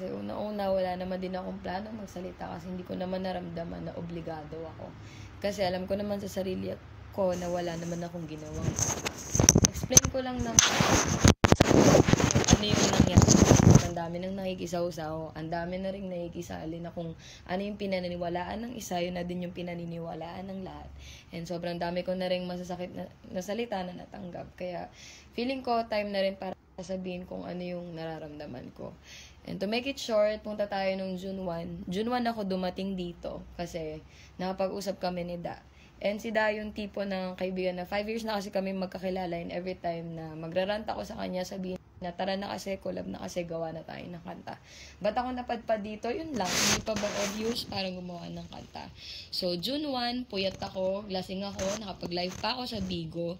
Kasi una-una, wala naman din akong plano magsalita kasi hindi ko naman naramdaman na obligado ako. Kasi alam ko naman sa sarili ko na wala naman akong ginawang. Explain ko lang naman ano yung nangyari. Ang dami nang nakikisaw-saw, ang dami na rin nakikisali na kung ano yung pinaniniwalaan ng isa, yun na din yung pinaniniwalaan ng lahat. And sobrang dami ko na rin masasakit na salita na natanggap. Kaya feeling ko time na rin para sabihin kung ano yung nararamdaman ko. And to make it short, punta tayo nung June 1. June 1 ako dumating dito kasi nakapag-usap kami ni Da. And si Da yung tipo ng kaibigan na 5 years na kasi kami magkakilala, and every time na magrarant ako sa kanya, sabihin na tara na kasi, collab na kasi, gawa na tayo ng kanta. Ba't ako napadpad dito? Yun lang, hindi pa ba obvious para gumawa ng kanta. So June 1, puyat ako, lasing ako, nakapag-live pa ako sa Bigo.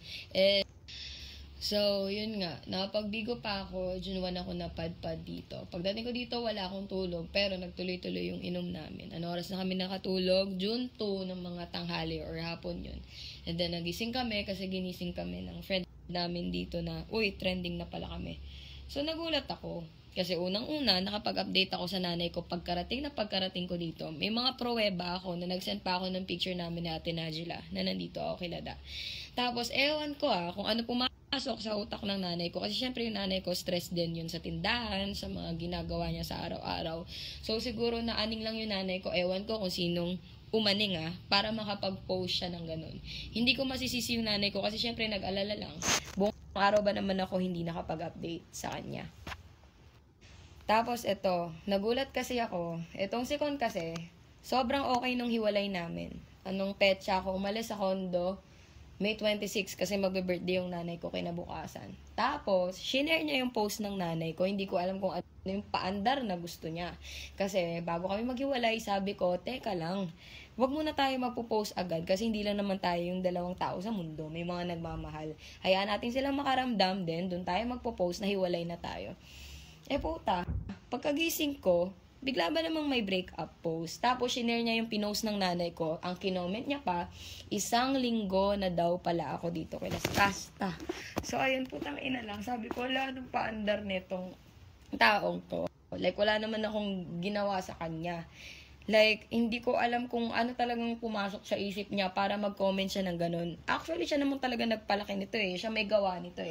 So, yun nga, nakapag-Bigo pa ako, June 1 ako napadpad dito. Pagdating ko dito, wala akong tulog, pero nagtuloy-tuloy yung inom namin. Ano oras na kami nakatulog? June 2 ng mga tanghali or hapon yun. And then, nagising kami kasi ginising kami ng friend namin dito na, uy, trending na pala kami. So, nagulat ako. Kasi unang-una, nakapag-update ako sa nanay ko pagkarating ko dito. May mga pruweba ako na nag-send pa ako ng picture namin ni Ate Najila na nandito ako kilada. Tapos, ewan ko kung ano pumasok sa utak ng nanay ko. Kasi syempre yung nanay ko, stress din yun sa tindahan, sa mga ginagawa niya sa araw-araw. So, siguro na aning lang yung nanay ko. Ewan ko kung sinong umaning para makapag-post siya ng ganun. Hindi ko masisisi yung nanay ko kasi syempre nag-alala lang. Buong araw ba naman ako hindi nakapag-update sa kanya. Tapos ito, nagulat kasi ako. Itong si Con kasi, sobrang okay nung hiwalay namin. Anong petsa ako, umalis sa condo, May 26 kasi magbe-birthday yung nanay ko kinabukasan. Tapos, shinare niya yung post ng nanay ko. Hindi ko alam kung ano yung paandar na gusto niya. Kasi bago kami maghiwalay, sabi ko, teka lang, wag muna tayo magpo-post agad kasi hindi lang naman tayo yung dalawang tao sa mundo. May mga nagmamahal. Hayaan natin silang makaramdam din, doon tayo magpo-post na hiwalay na tayo. Puta, pagkagising ko, bigla ba namang may breakup post? Tapos, shinare niya yung pinost ng nanay ko. Ang kinoment niya pa, 1 linggo na daw pala ako dito kay Las Casta. So, ayun, putang ina lang. Sabi ko, wala nang paandar nitong taong to. Like, wala naman akong ginawa sa kanya. Like, hindi ko alam kung ano talagang pumasok sa isip niya para mag-comment siya ng ganun. Actually, siya naman talaga nagpalaki nito Siya may gawa nito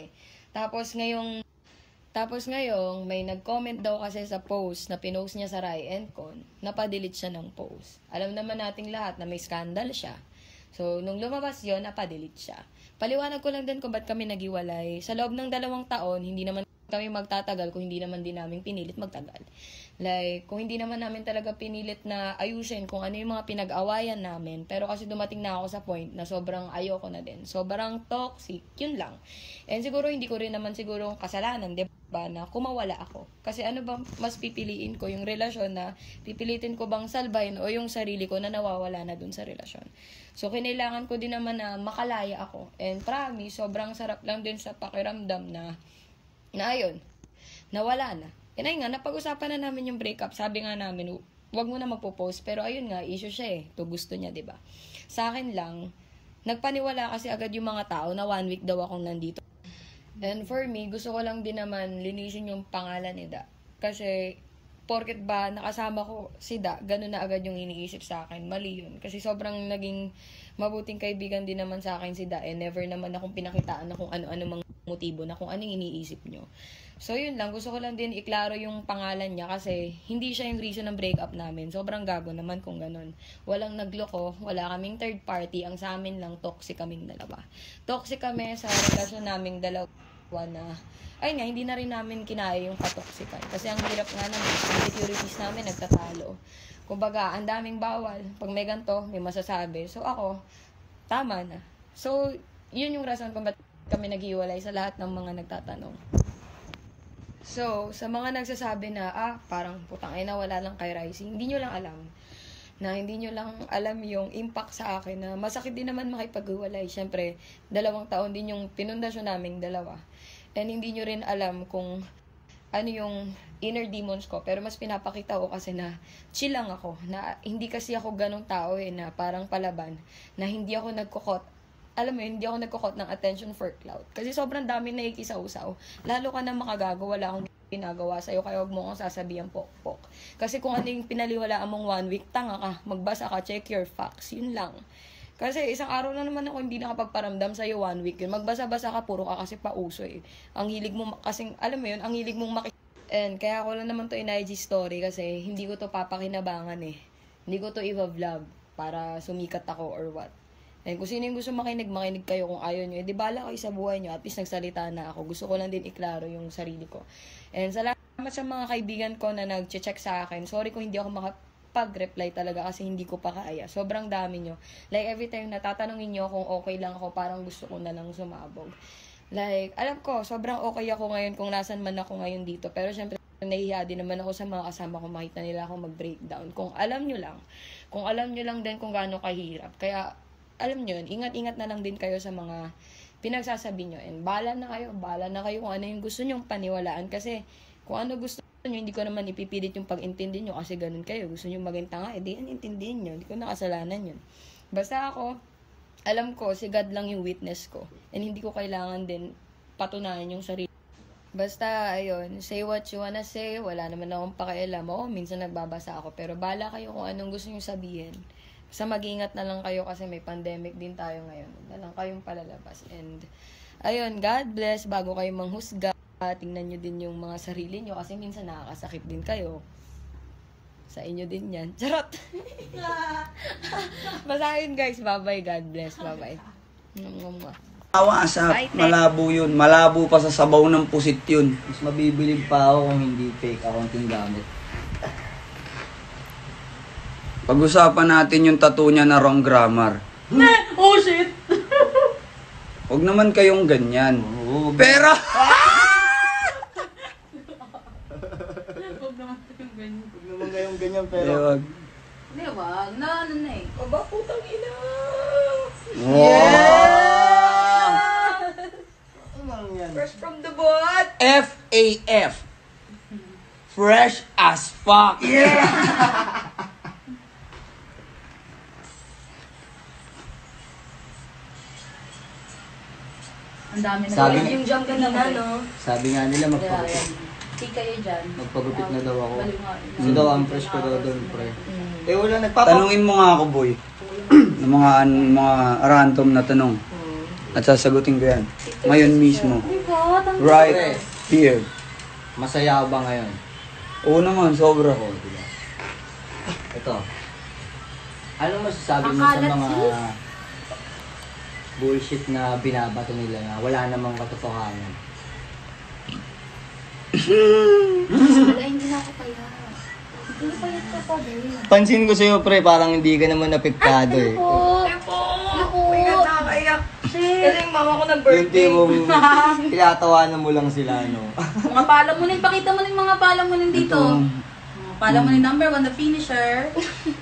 Tapos ngayong, may nag-comment daw kasi sa post na pinost niya sa Rai and Con, napadelete siya ng post. Alam naman nating lahat na may scandal siya. So, nung lumabas yon napadelete siya. Paliwanag ko lang din kung ba't kami naghiwalay. Sa loob ng 2 taon, hindi naman kami magtatagal kung hindi naman din namin pinilit magtagal. Like, kung hindi naman namin talaga pinilit na ayusin kung ano yung mga pinag-awayan namin. Pero kasi dumating na ako sa point na sobrang ayoko na din. Sobrang toxic. Yun lang. And siguro hindi ko rin naman siguro kasalanan, di ba, na kumawala ako. Kasi ano ba mas pipiliin ko? Yung relasyon na pipilitin ko bang salbahin o yung sarili ko na nawawala na dun sa relasyon. So, kinailangan ko din naman na makalaya ako. And promise, sobrang sarap lang din sa pakiramdam na ayun, nawala na. And ayun nga, napag-usapan na namin yung breakup. Sabi nga namin, wag mo na magpo-post. Pero ayun nga, issue siya to gusto niya, diba? Sa akin lang, nagpaniwala kasi agad yung mga tao na 1 week daw akong nandito. And for me, gusto ko lang din naman linisin yung pangalan ni Da. Kasi, porket ba nakasama ko si Da, ganun na agad yung iniisip sa akin. Mali yun. Kasi sobrang naging mabuting kaibigan din naman sa akin si Da. Never naman akong pinakitaan na kung ano-ano mga motibo na kung anong iniisip nyo. So, yun lang. Gusto ko lang din iklaro yung pangalan niya kasi hindi siya yung reason ng breakup namin. Sobrang gago naman kung ganun. Walang nagloko, wala kaming third party. Ang sa amin lang, toxic kaming dalawa. Toxic kami sa relasyon naming dalawa na, ayun nga, hindi na rin namin kinaya yung katoksikan. Kasi ang hirap nga naman, ang securities namin nagtatalo. Kumbaga, ang daming bawal. Pag may ganito, may masasabi. So, ako, tama na. So, yun yung rason kung ba't kami naghiwalay sa lahat ng mga nagtatanong. So, sa mga nagsasabi na, parang putang ina, wala lang kay Rising, hindi nyo lang alam yung impact sa akin na masakit din naman makipaghiwalay. Siyempre, 2 taon din yung pinundasyon naming dalawa. And hindi nyo rin alam kung ano yung inner demons ko. Pero mas pinapakita ko kasi na chill lang ako. Na hindi kasi ako ganong tao na parang palaban. Na hindi ako nagkukot. Alam mo yun, hindi ako nagkukot ng attention for clout. Kasi sobrang daming nakikisaw-saw. Lalo ka na makagago, wala akong ginagawa sa'yo, kaya huwag mo akong sasabihan pokpok. Kasi kung ano yung pinaliwalaan mong 1 week, tanga ka, magbasa ka, check your facts, yun lang. Kasi isang araw na naman ako hindi nakapagparamdam sa'yo 1 week yun. Magbasa-basa ka, puro ka kasi pauso eh. Ang hilig mo, kasing, alam mo yun, ang hilig mong And kaya ako lang naman to in IG story kasi hindi ko to papakinabangan eh. Hindi ko to i-vlog para sumikat ako or what. And kung sino yung gusto makinig kayo. Kung ayaw nyo, di bala kayo sa buhay nyo. At least nagsalita na ako. Gusto ko lang din iklaro yung sarili ko. And salamat sa mga kaibigan ko na nag-check sa akin. Sorry kung hindi ako makapag-reply talaga kasi hindi ko pa kaya. Sobrang dami nyo. Like every time natatanungin nyo kung okay lang ako, parang gusto ko na lang sumabog. Like, alam ko, sobrang okay ako ngayon kung nasan man ako ngayon dito. Pero syempre, nahihiya din naman ako sa mga kasama ko. Makita nila ako mag-breakdown. Kung alam nyo lang din kung gaano kahirap. Kaya, alam nyo yun, ingat-ingat na lang din kayo sa mga pinagsasabi nyo. And bala na kayo kung ano yung gusto nyong paniwalaan. Kasi kung ano gusto nyo, hindi ko naman ipipilit yung pag-intindi nyo kasi ganun kayo. Gusto nyo maging tanga, edi yan intindihin nyo. Hindi ko nakasalanan yun. Basta ako, alam ko, si God lang yung witness ko. And hindi ko kailangan din patunayan yung sarili. Basta, ayun, say what you wanna say. Wala naman akong pakialam. Oo, minsan nagbabasa ako. Pero bala kayo kung anong gusto nyo sabihin. Basta mag-ingat na lang kayo kasi may pandemic din tayo ngayon. Huwag na lang kayong palalabas. And, ayun, God bless. Bago kayo manghusga, tingnan nyo din yung mga sarili nyo kasi minsan nakakasakit din kayo. Sa inyo din yan. Charot! Basta yun guys. Bye-bye. God bless. Bye-bye. Awasak, malabo yun. Malabo pa sa sabaw ng pusit yun. Mas mabibilib pa ako kung hindi fake account yung gamit. Pag-usapan natin yung tattoo niya na wrong grammar. Oh shit! Huwag naman kayong ganyan. Oo, Pera! Huwag naman kayong ganyan. Huwag naman kayong ganyan Pero, pero... wag. Hindi, wag. Ano na eh. Aba, putang ina! Wow! Ano yan? Fresh from the bot! FAF. Fresh as fuck. Ang dami na. Sabi- Yung jump kanina, no? Sabi nga nila magpagupit. Hindi kayo dyan. Magpagupit na daw ako. Baliw nga. Kasi daw ang fresh ko daw doon, pre. Eh wala Tanungin mo nga ako, boy. Ng mga random na tanong. At sasagutin ko yan. Ngayon mismo. Right here. Masaya ka ba ngayon? Oo naman, sobra. Oo, diba? Ito. Ano masasabi mo sa Akalat, mga sis. bullshit na binabato nila na wala namang katotohanan? Wala, hindi na ako kaya. Hindi payat ka pa din. Pansin ko sa'yo, pre, parang hindi ka naman apektado eh. Po. Oh my God, nakakaiyak. Kasi yung mama ko ng Yung birthday. timong tinatawanan mo lang sila, no? Mga palamunin, pakita mo na yung mga palamunin dito. Ito. Mga palamunin number 1, the finisher.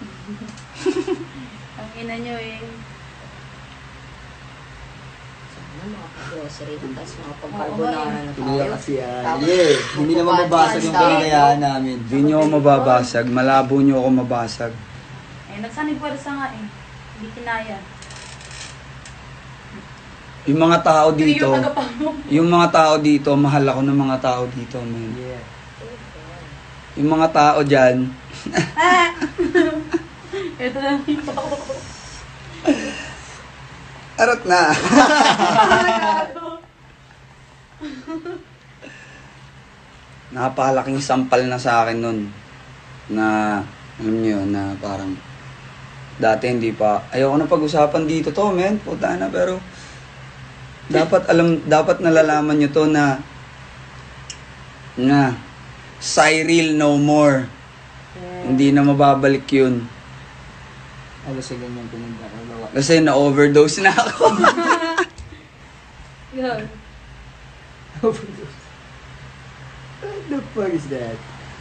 Ang ina nyo eh. Grocery, tapos mga pagkarbonara na Tuloy kasi yeah. Hindi naman mabasag yung kaligayahan namin. Hindi nyo ako mababasag. Malabo nyo ako mabasag. Eh, nagsanib pwersa nga eh. Hindi kinaya. Yung mga tao dito, Yung tagapangmo. yung mga tao dito, mahal ako ng mga tao dito, man. Yeah. Yung mga tao dyan, Ito na yung arot na. Napakalaking sampal na sa akin nun. Na, alam nyo yun, na parang, dati hindi pa, ayoko na pag-usapan dito to, men. Puta na, pero, dapat nalalaman nyo to na, Cyril no more. Hindi na mababalik yun. Ano sa ganyan pinagkakagawa? Kasi na-overdose na ako. Yun. What the fuck is that?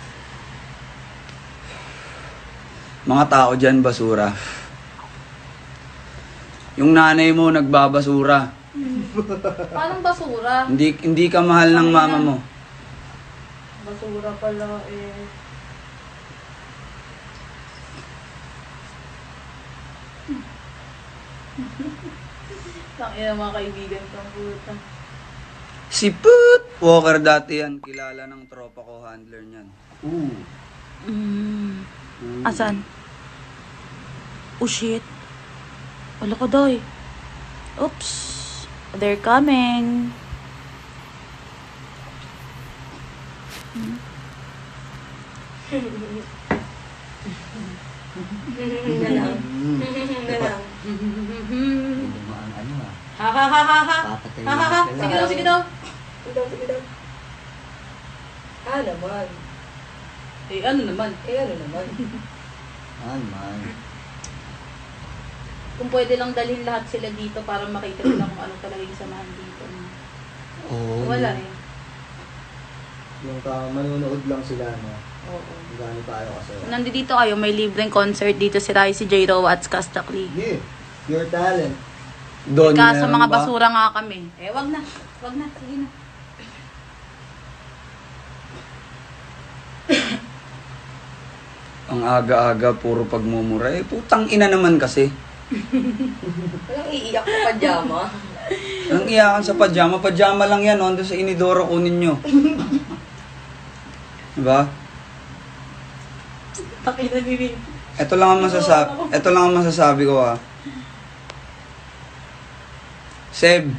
Mga tao dyan, basura. Yung nanay mo, nagbabasura. Paano basura? Hindi ka mahal ng mama mo. Basura pala eh. Tangina mga kaibigan kang puta. Si Put! Walker dati yan. Kilala ng tropa ko, handler niyan. Ooh. Asan? Oh shit. Wala ka doy. Oops. They're coming. Dumaan ano ah. Ha ha ha ha ha. Papatayin Ha ha ha. sila. Sige daw, sige daw. Sige daw. Naman. Ano naman? Ano naman? Ah, man. Kung pwede lang dalhin lahat sila dito para makita nila kung ano talaga yung samahan dito. Oo. Wala eh. Yung manunood lang sila, no? Oo. Gano'n tayo kasi. Nandito kayo, may libreng concert dito si Rai, si J. Roa at Kastakli. Yeah. Pure talent. Doon Kaso meron mga ba? basura nga kami. Wag na. Wag na. Sige na. Ang aga-aga, puro pagmumura. Putang ina naman kasi. Walang iiyak sa pajama. Ang iyakan sa pajama. Pajama lang yan, oh. Doon sa inidoro kunin nyo. Diba? Pakita bibig. Ito lang ang masasabi ko, ah. Seb,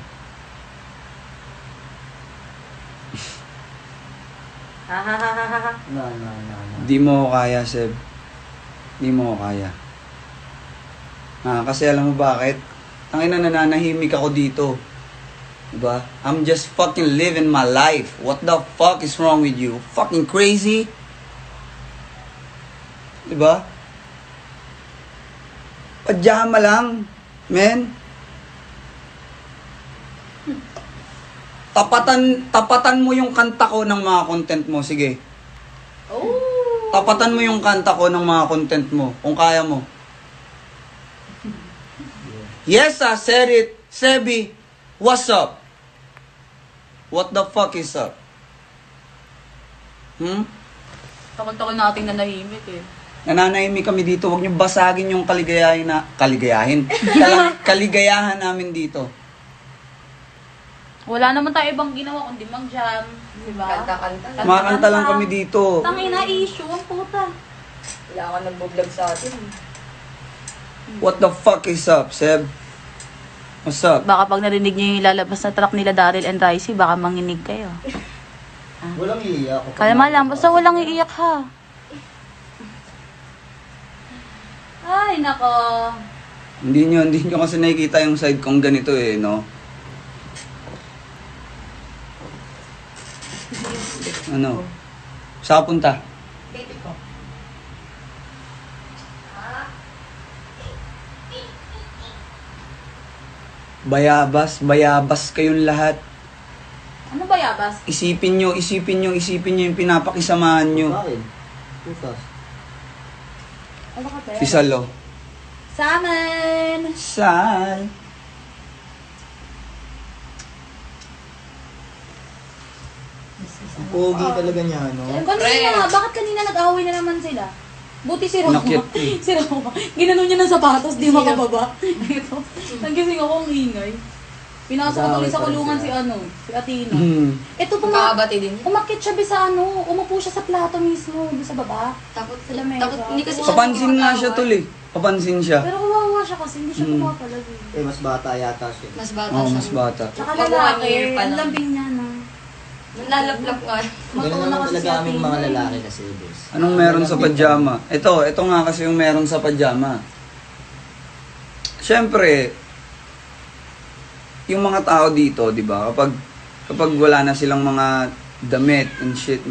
Ha ha ha ha ha. No. di mo ko kaya, Seb. Di mo ko kaya. Kasi alam mo bakit? Tangina, nananahimik ako dito. Diba? I'm just fucking living my life. What the fuck is wrong with you? Fucking crazy? Diba? Pajama lang, men. Tapatan mo yung kanta ko ng mga content mo, sige. Oh. Tapatan mo yung kanta ko ng mga content mo, kung kaya mo. Yes, I said it. Sebi, what's up? What the fuck is up? Takot-takot nating nanahimik eh. Nananahimik kami dito. Huwag niyo basagin yung kaligayahan namin dito. Wala naman tayo ibang ginawa kundi mag-jam. Diba? Kanta-kanta. Makakanta lang kami dito. Tangina issue, ang puta. Wala ka nagbo-vlog sa atin. What the fuck is up, Seb? What's up? Baka pag narinig niyo yung lalabas na truck nila Daryl and Ricey, baka manginig kayo. Walang iiyak. Kalma lang, basta walang iiyak ha. Ay, nako. Hindi nyo kasi nakikita yung side kong ganito eh, no? Ano? Saan ka punta? Baby ko. Bayabas kayong lahat. Ano ba yabas? Isipin nyo yung pinapakisamahan nyo. Bakit? Putas. Ano ka ba? Si Salo. Salmon! Sal. Ang pogi talaga niya, no? Kanina, bakit kanina nag-away na naman sila? Buti si Roma. Nakyat eh. Si Roma. Ginano niya ng sapatos, di makababa. Dito. Nagising ako ang ingay. Pinasok ko tuloy sa kulungan si Athena. Ito Magkakabati din. umakyat siya sa umupo siya sa plato mismo, doon sa baba. Takot Sa lamesa. Takot, hindi kasi Papansin nga siya tuloy. Papansin siya. Pero kawawa siya kasi, hindi siya pumapalag eh. Mas bata yata siya. Mas bata Oo, siya. mas bata. Tsaka Pag 1 lalaki, year pa ang lang. lambing niya na. Nalalaplap nga. Ganun Matuna naman kasi si talaga kaming mga Athena. lalaki kasi, boss. Anong meron sa pajama? Ito nga kasi yung meron sa pajama. Siyempre, yung mga tao dito, di ba? Kapag wala na silang mga damit and shit.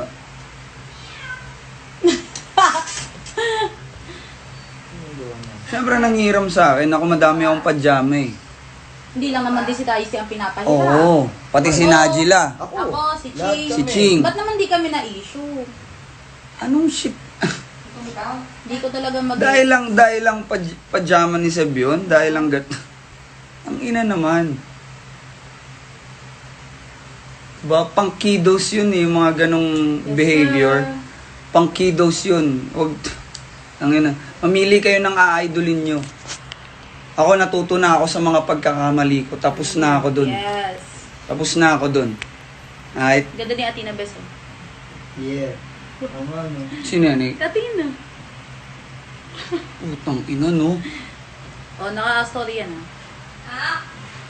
Siyempre nanghiram sa akin. Ako madami akong pajama eh. Hindi lang naman din si Daisy ang pinapahira. Oo, pati si Najila. Ako, si Lahat Ching. Si kami. Ching. Ba't naman di kami na-issue? Anong shit? Hindi ko talaga dahil lang pajama ni Seb yun. Dahil lang ang ina naman. Diba? Pang kiddos yun eh, yung mga ganong behavior. Pang kiddos yun. Huwag, ang ina. Mamili kayo ng a-idolin nyo. Ako natuto na ako sa mga pagkakamali ko. Tapos na ako dun. Yes. Tapos na ako dun. Ay, Ganda ni Atina Bes. Yeah. Tama, no? sino yan eh? Atina. Putang ina, no? Oh, naka-story yan ah.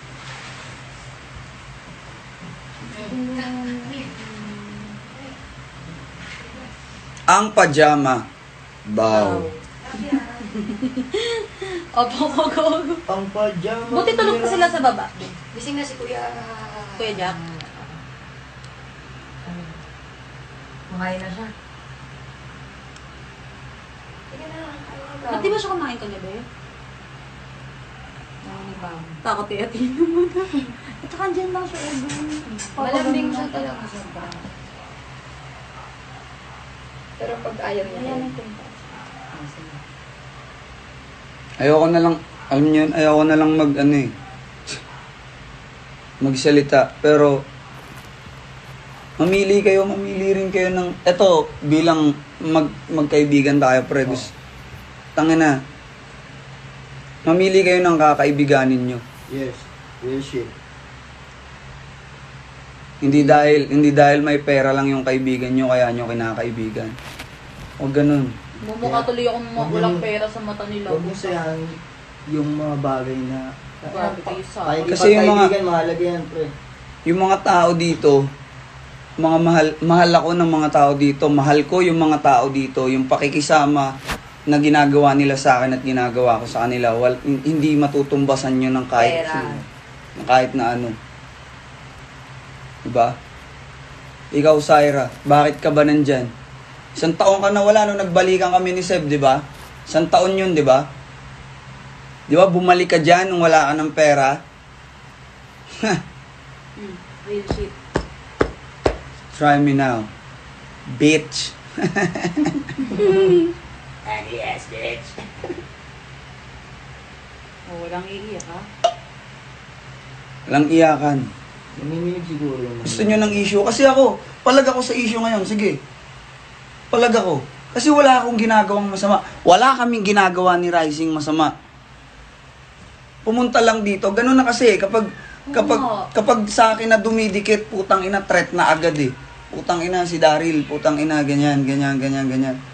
Ang pajama. Bow. Opo, go. Ang pajama. Buti tulog pa sila sa baba. Gising na si Kuya. Kuya Jack. Makain na siya. Ba't di ba siya kumain kagabi? Takot eh, Atina mo na. At saka dyan lang siya. Malambing siya talaga sobra. Pero pag ayaw niya. Ayoko na lang, alam niyo yun, ayoko na lang magsalita. Pero, mamili rin kayo ng, eto, bilang magkaibigan tayo, pre, tangina, mamili kayo ng kakaibiganin nyo. Yes. Real shit. Hindi dahil may pera lang yung kaibigan nyo, kaya nyo kinakaibigan. O ganun. Mumukha tuloy akong walang pera sa mata nila. Huwag mo sayang yung mga bagay na... Grabe kayo sa Kasi yung mga- Pagkaibigan, mahalaga yan, pre. Yung mga tao dito, mga mahal ako ng mga tao dito, mahal ko yung mga tao dito, yung pakikisama na ginagawa nila sa akin at ginagawa ko sa kanila, hindi matutumbasan yun ng kahit na ano. Diba? Ikaw, Syra, bakit ka ba nandyan? 1 taon ka na wala nung nagbalikan kami ni Seb, diba? 1 taon yun, diba? Diba, bumalik ka dyan nung wala ka ng pera? Real shit. Try me now. Bitch. Yes, bitch. Oh, walang iiyak ha? Walang iyakan. Namiminig siguro yung... Gusto nyo ng issue? Kasi ako, palag ako sa issue ngayon. Sige. Palag ako. Kasi wala akong ginagawang masama. Wala kaming ginagawa ni Rising masama. Pumunta lang dito. Ganun na kasi. Kapag sa akin na dumidikit, putang ina, threat na agad eh. Putang ina si Daryl. Putang ina, ganyan.